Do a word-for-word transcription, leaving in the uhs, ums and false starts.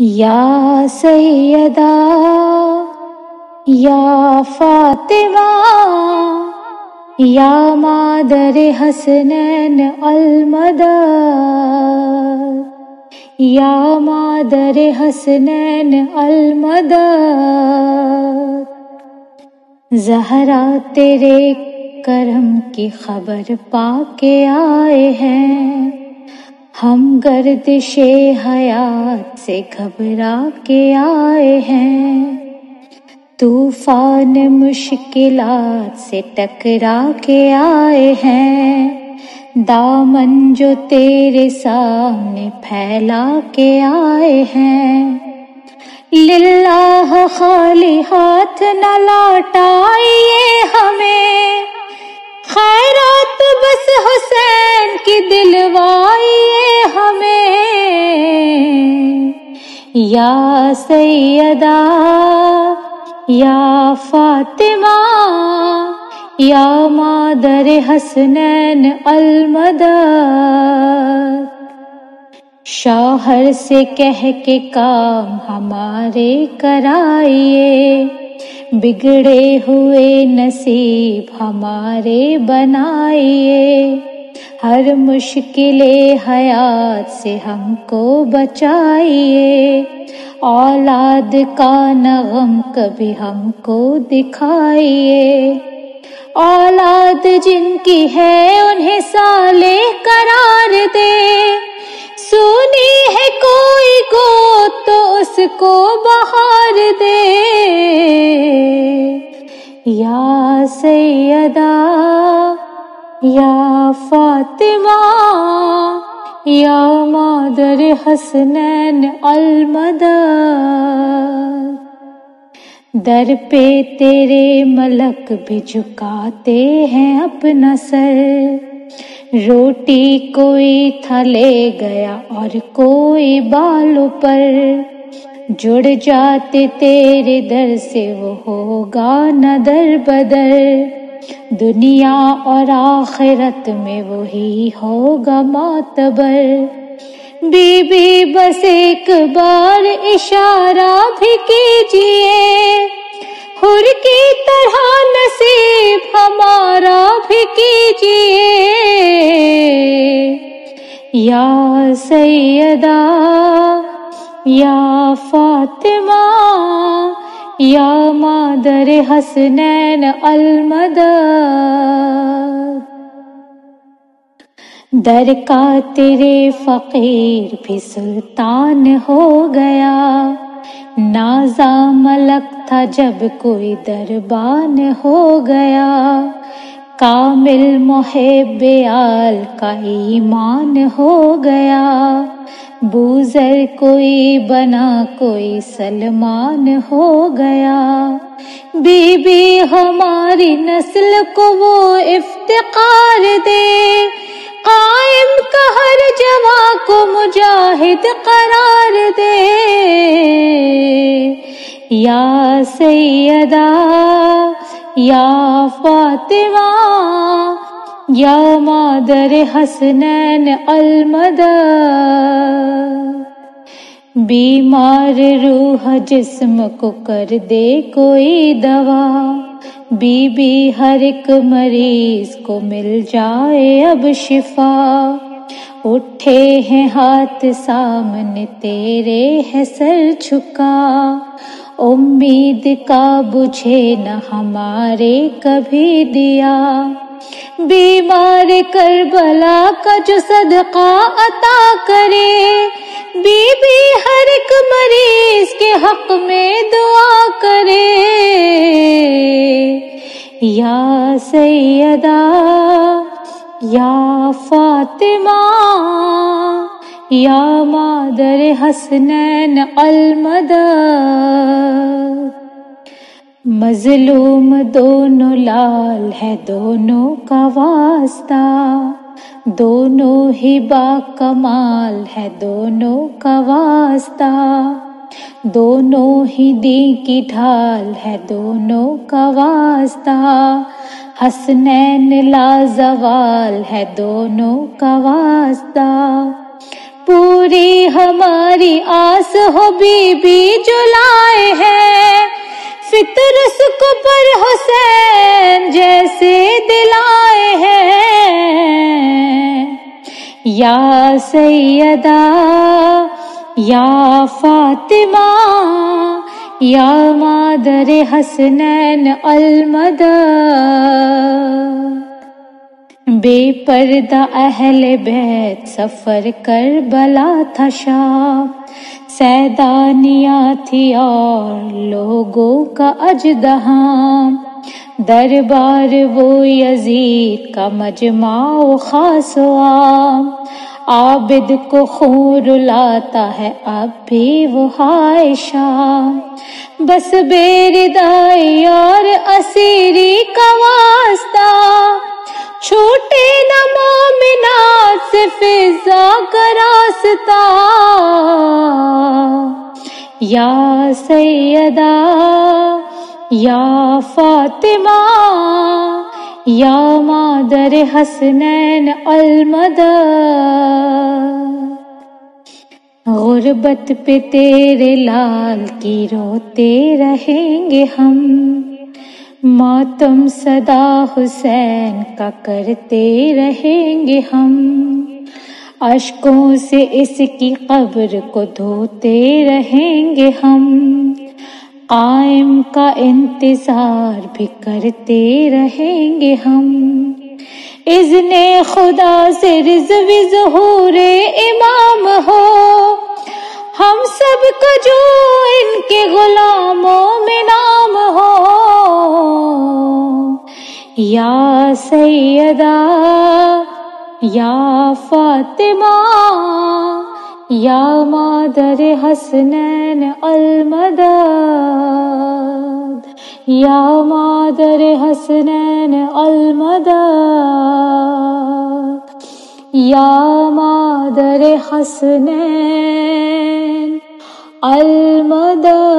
یا سیدہ یا فاطمہ یا مادر حسنین المدد، یا مادر حسنین المدد، زہرا تیرے کرم کی خبر پا کے آئے ہیں، ہم گردش حیات سے گھبرا کے آئے ہیں، طوفان مشکلات سے ٹکرا کے آئے ہیں، دامن جو تیرے سامنے پھیلا کے آئے ہیں، للہ خالی ہاتھ نہ لوٹائیے ہمیں، خیرات بس حسین کی دلوائیے ہمیں، یا سیدہ یا فاطمہ یا مادر حسنین المدد، شوہر سے کہہ کے کام ہمارے کرائیے، بگڑے ہوئے نصیب ہمارے بنائیے، ہر مشکل حیات سے ہم کو بچائیے، اولاد کا نہ غم کبھی ہم کو دکھائیے، اولاد جن کی ہے انہیں صالح قرار دے، سنی ہے کوئی گو تو اس کو بہار دے، یا سیدہ یا فاطمہ یا مادر حسنین المدد، در پہ تیرے ملک بھی جھکاتے ہیں اپنا سر، روٹی کوئی تھا لے گیا اور کوئی بالوں پر، جڑ جاتے تیرے در سے وہ ہوگا نہ در بدر، دنیا اور آخرت میں وہی ہوگا معتبر، بی بی بس ایک بار اشارہ بھی کیجئے، حر کی طرح نصیب ہمارا بھی کیجئے، یا سیدہ یا فاطمہ یا مادر حسنین المدد، در کا تیرے فقیر بھی سلطان ہو گیا، نازا ملک تھا جب کوئی دربان ہو گیا، کامل محب آل کا ایمان ہو گیا، بوذر کوئی بنا کوئی سلمان ہو گیا، بی بی ہماری نسل کو وہ افتقار دے، قائم کا ہر جواں کو مجاہد قرار دے، یا سیدہ یا فاطمہ یا مادر حسنین المدد، بیمار روح جسم کو کر دے کوئی دوا، بی بی ہر ایک مریض کو مل جائے اب شفا، اٹھے ہیں ہاتھ سامنے تیرے ہے سر جھکا، امید کا بجھے نہ ہمارے کبھی دیا، بیمار کربلا کا جو صدقہ عطا کرے، بی بی ہر ایک مریض کے حق میں دعا کرے، یا سیدہ یا فاطمہ یا مادر حسنین المدد، مظلوم دونوں لال ہے دونوں کا واسطہ، دونوں ہی با کمال ہے دونوں کا واسطہ، دونوں ہی دین کی ڈھال ہے دونوں کا واسطہ، حسنین لازوال ہے دونوں کا واسطہ، پوری ہماری آس ہو بی بی جو لائے ہیں، فطر اس کو پر حسین جیسے دلائے ہیں۔ یا سیدہ یا فاطمہ یا مادر حسنین المدد، بے پردہ اہل بیت سفر کربلا تھا شاہ، سیدانیاں تھی اور لوگوں کا اژدہا، دربار وہ یزید کا مجمع و خاص و عام، عابد کو خون رلاتا ہے اب بھی وہ عائشہ، بس بے ردائی اور اسیری کا واسطہ، چھوٹے نہ مومنات سے فضا کا راستہ۔ یا سیدہ یا فاطمہ یا مادر حسنین المدد، غربت پہ تیرے لال کی روتے رہیں گے ہم، ماتم صدا حسین کا کرتے رہیں گے ہم، اشکوں سے اس کی قبر کو دھوتے رہیں گے ہم، قائم کا انتظار بھی کرتے رہیں گے ہم، اذن خدا سے رضوِ ظہور امام ہو ہم سب کو جو ان کے غلاموں میں نام ہو۔ یا سیدہ یا فاطمہ یا مادر حسنین المدد، یا مادر حسنین المدد، یا مادر حسنین المدد۔